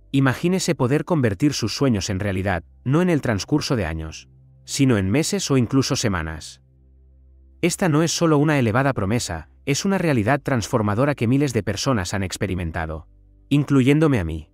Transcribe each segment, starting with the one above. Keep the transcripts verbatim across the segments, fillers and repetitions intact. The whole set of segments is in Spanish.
Imagínese poder convertir sus sueños en realidad, no en el transcurso de años, sino en meses o incluso semanas. Esta no es solo una elevada promesa, es una realidad transformadora que miles de personas han experimentado, incluyéndome a mí.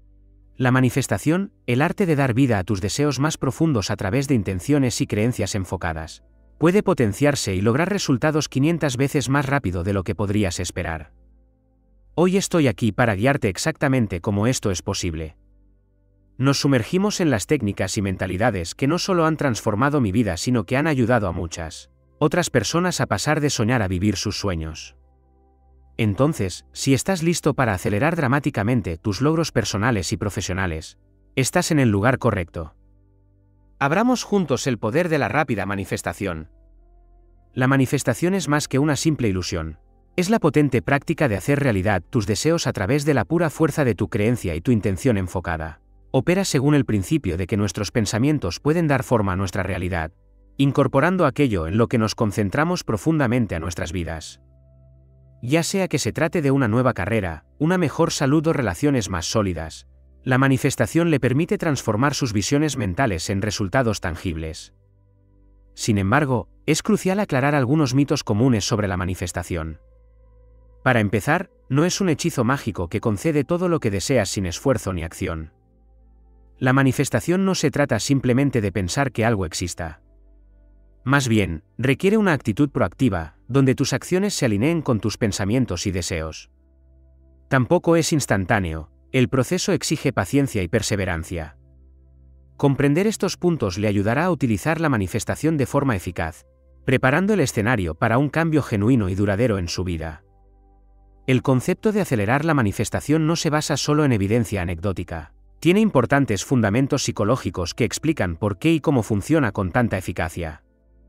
La manifestación, el arte de dar vida a tus deseos más profundos a través de intenciones y creencias enfocadas, puede potenciarse y lograr resultados quinientas veces más rápido de lo que podrías esperar. Hoy estoy aquí para guiarte exactamente cómo esto es posible. Nos sumergimos en las técnicas y mentalidades que no solo han transformado mi vida, sino que han ayudado a muchas otras personas a pasar de soñar a vivir sus sueños. Entonces, si estás listo para acelerar dramáticamente tus logros personales y profesionales, estás en el lugar correcto. Abramos juntos el poder de la rápida manifestación. La manifestación es más que una simple ilusión. Es la potente práctica de hacer realidad tus deseos a través de la pura fuerza de tu creencia y tu intención enfocada. Opera según el principio de que nuestros pensamientos pueden dar forma a nuestra realidad, incorporando aquello en lo que nos concentramos profundamente a nuestras vidas. Ya sea que se trate de una nueva carrera, una mejor salud o relaciones más sólidas, la manifestación le permite transformar sus visiones mentales en resultados tangibles. Sin embargo, es crucial aclarar algunos mitos comunes sobre la manifestación. Para empezar, no es un hechizo mágico que concede todo lo que deseas sin esfuerzo ni acción. La manifestación no se trata simplemente de pensar que algo exista. Más bien, requiere una actitud proactiva, donde tus acciones se alineen con tus pensamientos y deseos. Tampoco es instantáneo, el proceso exige paciencia y perseverancia. Comprender estos puntos le ayudará a utilizar la manifestación de forma eficaz, preparando el escenario para un cambio genuino y duradero en su vida. El concepto de acelerar la manifestación no se basa solo en evidencia anecdótica. Tiene importantes fundamentos psicológicos que explican por qué y cómo funciona con tanta eficacia.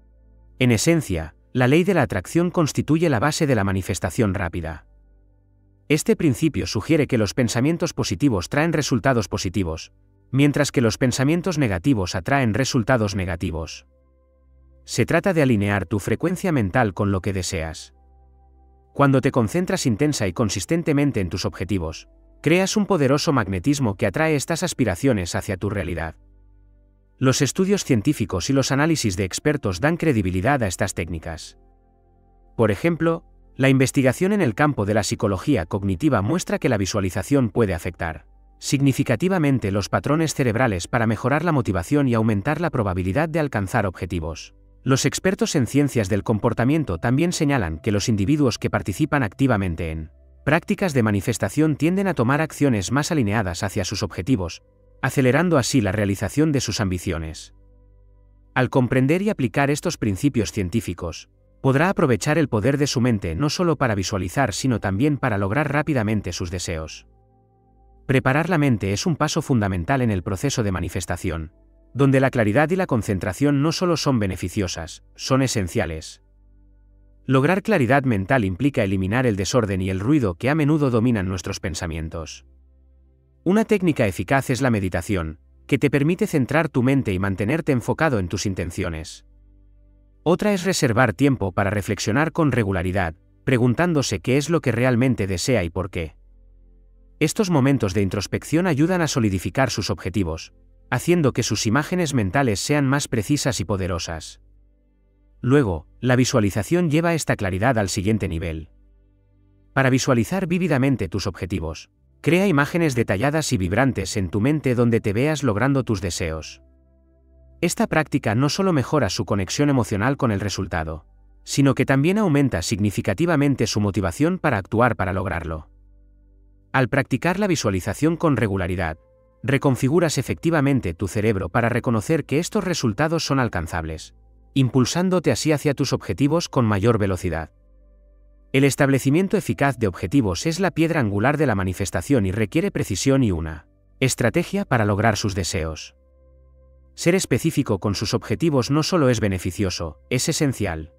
En esencia, la ley de la atracción constituye la base de la manifestación rápida. Este principio sugiere que los pensamientos positivos traen resultados positivos, mientras que los pensamientos negativos atraen resultados negativos. Se trata de alinear tu frecuencia mental con lo que deseas. Cuando te concentras intensa y consistentemente en tus objetivos, creas un poderoso magnetismo que atrae estas aspiraciones hacia tu realidad. Los estudios científicos y los análisis de expertos dan credibilidad a estas técnicas. Por ejemplo, la investigación en el campo de la psicología cognitiva muestra que la visualización puede afectar significativamente los patrones cerebrales para mejorar la motivación y aumentar la probabilidad de alcanzar objetivos. Los expertos en ciencias del comportamiento también señalan que los individuos que participan activamente en prácticas de manifestación tienden a tomar acciones más alineadas hacia sus objetivos, acelerando así la realización de sus ambiciones. Al comprender y aplicar estos principios científicos, podrá aprovechar el poder de su mente no solo para visualizar sino también para lograr rápidamente sus deseos. Preparar la mente es un paso fundamental en el proceso de manifestación, donde la claridad y la concentración no solo son beneficiosas, son esenciales. Lograr claridad mental implica eliminar el desorden y el ruido que a menudo dominan nuestros pensamientos. Una técnica eficaz es la meditación, que te permite centrar tu mente y mantenerte enfocado en tus intenciones. Otra es reservar tiempo para reflexionar con regularidad, preguntándose qué es lo que realmente desea y por qué. Estos momentos de introspección ayudan a solidificar sus objetivos, haciendo que sus imágenes mentales sean más precisas y poderosas. Luego, la visualización lleva esta claridad al siguiente nivel. Para visualizar vívidamente tus objetivos, crea imágenes detalladas y vibrantes en tu mente donde te veas logrando tus deseos. Esta práctica no solo mejora su conexión emocional con el resultado, sino que también aumenta significativamente su motivación para actuar para lograrlo. Al practicar la visualización con regularidad, reconfiguras efectivamente tu cerebro para reconocer que estos resultados son alcanzables, impulsándote así hacia tus objetivos con mayor velocidad. El establecimiento eficaz de objetivos es la piedra angular de la manifestación y requiere precisión y una estrategia para lograr sus deseos. Ser específico con sus objetivos no solo es beneficioso, es esencial.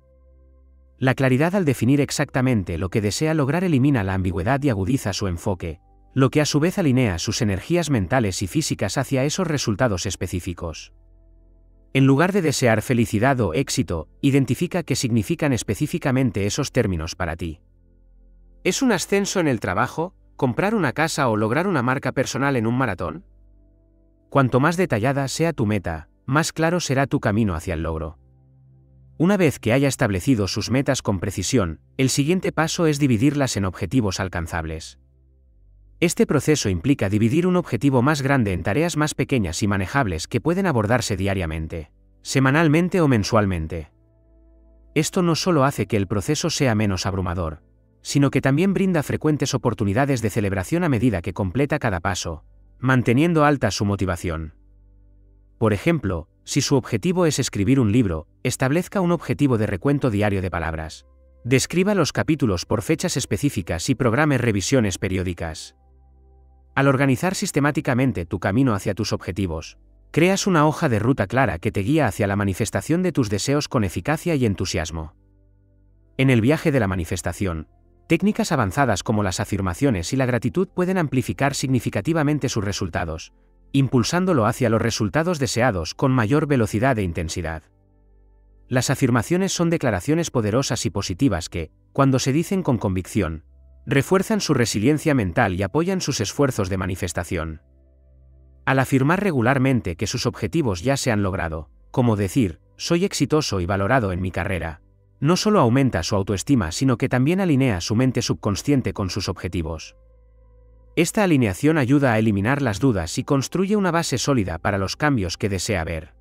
La claridad al definir exactamente lo que desea lograr elimina la ambigüedad y agudiza su enfoque, lo que a su vez alinea sus energías mentales y físicas hacia esos resultados específicos. En lugar de desear felicidad o éxito, identifica qué significan específicamente esos términos para ti. ¿Es un ascenso en el trabajo, comprar una casa o lograr una marca personal en un maratón? Cuanto más detallada sea tu meta, más claro será tu camino hacia el logro. Una vez que haya establecido sus metas con precisión, el siguiente paso es dividirlas en objetivos alcanzables. Este proceso implica dividir un objetivo más grande en tareas más pequeñas y manejables que pueden abordarse diariamente, semanalmente o mensualmente. Esto no solo hace que el proceso sea menos abrumador, sino que también brinda frecuentes oportunidades de celebración a medida que completa cada paso, manteniendo alta su motivación. Por ejemplo, si su objetivo es escribir un libro, establezca un objetivo de recuento diario de palabras. Describa los capítulos por fechas específicas y programe revisiones periódicas. Al organizar sistemáticamente tu camino hacia tus objetivos, creas una hoja de ruta clara que te guía hacia la manifestación de tus deseos con eficacia y entusiasmo. En el viaje de la manifestación, técnicas avanzadas como las afirmaciones y la gratitud pueden amplificar significativamente sus resultados, impulsándolo hacia los resultados deseados con mayor velocidad e intensidad. Las afirmaciones son declaraciones poderosas y positivas que, cuando se dicen con convicción, refuerzan su resiliencia mental y apoyan sus esfuerzos de manifestación. Al afirmar regularmente que sus objetivos ya se han logrado, como decir, soy exitoso y valorado en mi carrera, no solo aumenta su autoestima sino que también alinea su mente subconsciente con sus objetivos. Esta alineación ayuda a eliminar las dudas y construye una base sólida para los cambios que desea ver.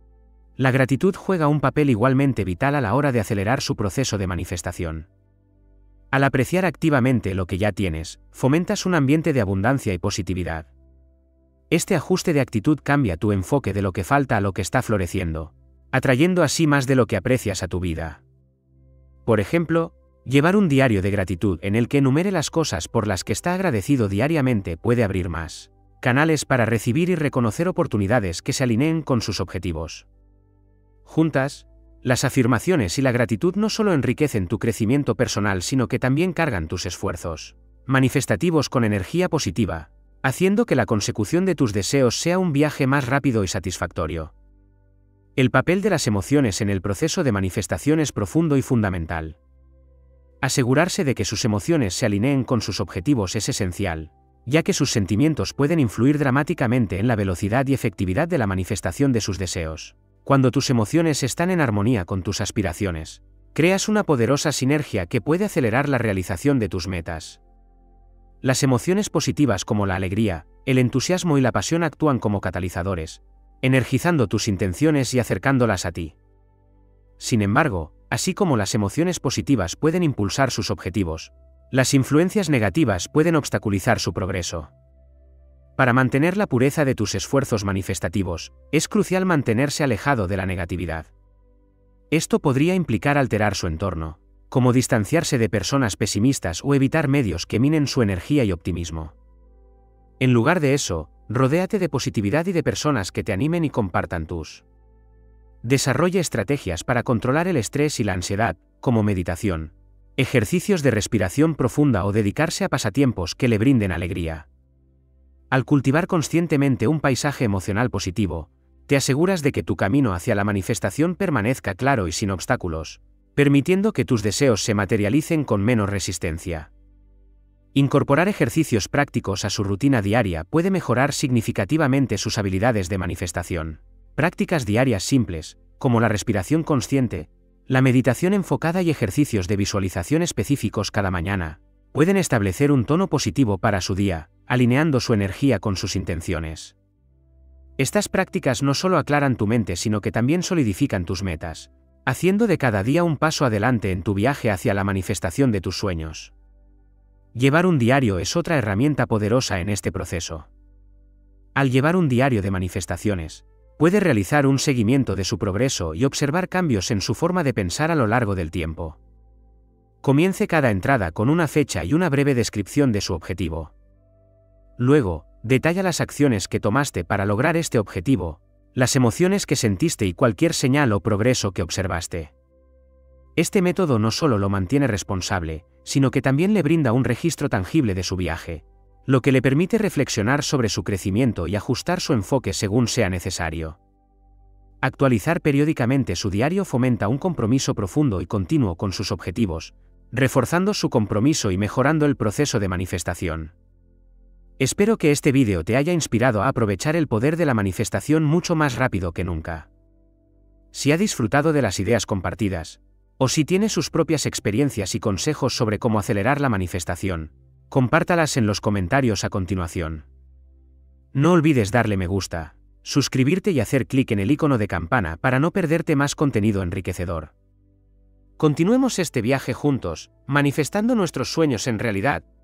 La gratitud juega un papel igualmente vital a la hora de acelerar su proceso de manifestación. Al apreciar activamente lo que ya tienes, fomentas un ambiente de abundancia y positividad. Este ajuste de actitud cambia tu enfoque de lo que falta a lo que está floreciendo, atrayendo así más de lo que aprecias a tu vida. Por ejemplo, llevar un diario de gratitud en el que enumere las cosas por las que está agradecido diariamente puede abrir más canales para recibir y reconocer oportunidades que se alineen con sus objetivos. Juntas, las afirmaciones y la gratitud no solo enriquecen tu crecimiento personal sino que también cargan tus esfuerzos manifestativos con energía positiva, haciendo que la consecución de tus deseos sea un viaje más rápido y satisfactorio. El papel de las emociones en el proceso de manifestación es profundo y fundamental. Asegurarse de que sus emociones se alineen con sus objetivos es esencial, ya que sus sentimientos pueden influir dramáticamente en la velocidad y efectividad de la manifestación de sus deseos. Cuando tus emociones están en armonía con tus aspiraciones, creas una poderosa sinergia que puede acelerar la realización de tus metas. Las emociones positivas como la alegría, el entusiasmo y la pasión actúan como catalizadores, energizando tus intenciones y acercándolas a ti. Sin embargo, así como las emociones positivas pueden impulsar sus objetivos, las influencias negativas pueden obstaculizar su progreso. Para mantener la pureza de tus esfuerzos manifestativos, es crucial mantenerse alejado de la negatividad. Esto podría implicar alterar su entorno, como distanciarse de personas pesimistas o evitar medios que minen su energía y optimismo. En lugar de eso, rodéate de positividad y de personas que te animen y compartan tus. Desarrolla estrategias para controlar el estrés y la ansiedad, como meditación, ejercicios de respiración profunda o dedicarse a pasatiempos que le brinden alegría. Al cultivar conscientemente un paisaje emocional positivo, te aseguras de que tu camino hacia la manifestación permanezca claro y sin obstáculos, permitiendo que tus deseos se materialicen con menos resistencia. Incorporar ejercicios prácticos a su rutina diaria puede mejorar significativamente sus habilidades de manifestación. Prácticas diarias simples, como la respiración consciente, la meditación enfocada y ejercicios de visualización específicos cada mañana, pueden establecer un tono positivo para su día, alineando su energía con sus intenciones. Estas prácticas no solo aclaran tu mente sino que también solidifican tus metas, haciendo de cada día un paso adelante en tu viaje hacia la manifestación de tus sueños. Llevar un diario es otra herramienta poderosa en este proceso. Al llevar un diario de manifestaciones, puede realizar un seguimiento de su progreso y observar cambios en su forma de pensar a lo largo del tiempo. Comience cada entrada con una fecha y una breve descripción de su objetivo. Luego, detalla las acciones que tomaste para lograr este objetivo, las emociones que sentiste y cualquier señal o progreso que observaste. Este método no solo lo mantiene responsable, sino que también le brinda un registro tangible de su viaje, lo que le permite reflexionar sobre su crecimiento y ajustar su enfoque según sea necesario. Actualizar periódicamente su diario fomenta un compromiso profundo y continuo con sus objetivos, reforzando su compromiso y mejorando el proceso de manifestación. Espero que este vídeo te haya inspirado a aprovechar el poder de la manifestación mucho más rápido que nunca. Si ha disfrutado de las ideas compartidas, o si tiene sus propias experiencias y consejos sobre cómo acelerar la manifestación, compártalas en los comentarios a continuación. No olvides darle me gusta, suscribirte y hacer clic en el icono de campana para no perderte más contenido enriquecedor. Continuemos este viaje juntos, manifestando nuestros sueños en realidad,